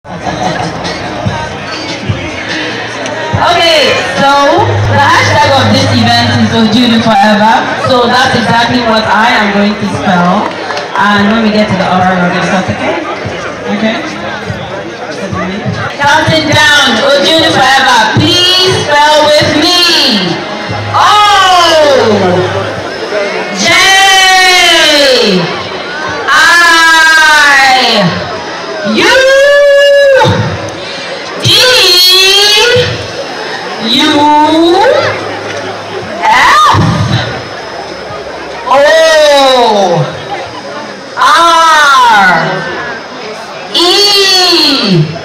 Okay, so the hashtag of this event is Ojudu Forever. So that's exactly what I am going to spell. And when we get to the oral, we're going to start, okay? Okay? Counting down, Ojudu Forever. Please spell with me. O J I U D U F O R E